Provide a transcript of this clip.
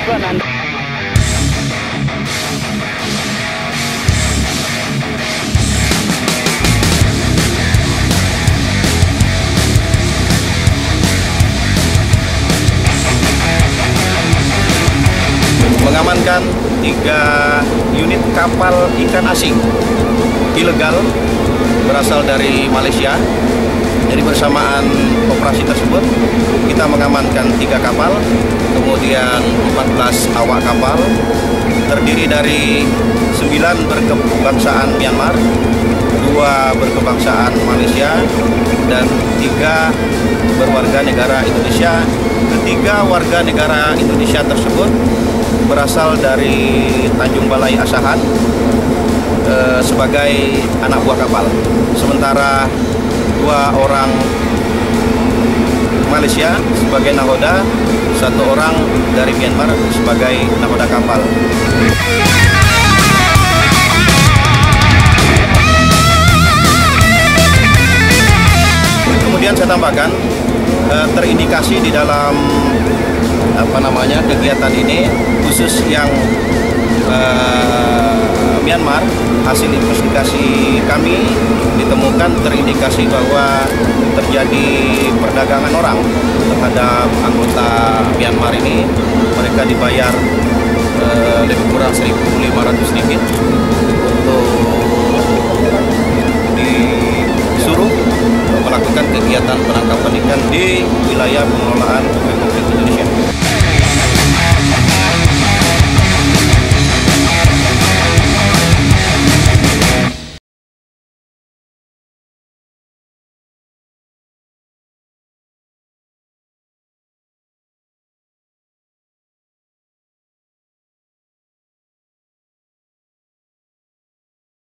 mengamankan 3 unit kapal ikan asing ilegal berasal dari Malaysia. Jadi bersamaan operasi tersebut kita mengamankan 3 kapal, kemudian 14 awak kapal terdiri dari 9 berkebangsaan Myanmar, 2 berkebangsaan Malaysia, dan 3 berwarga negara Indonesia. Ketiga warga negara Indonesia tersebut berasal dari Tanjung Balai Asahan sebagai anak buah kapal. Sementara 2 orang Malaysia sebagai nahoda, 1 orang dari Myanmar sebagai nahoda kapal. Kemudian saya tambahkan, terindikasi di dalam kegiatan ini, khusus yang Myanmar, hasil investigasi kami ditemukan terindikasi bahwa terjadi perdagangan orang terhadap anggota Myanmar ini. Mereka dibayar lebih kurang 1.500 ringgit untuk disuruh melakukan kegiatan penangkapan ikan di wilayah pengelolaan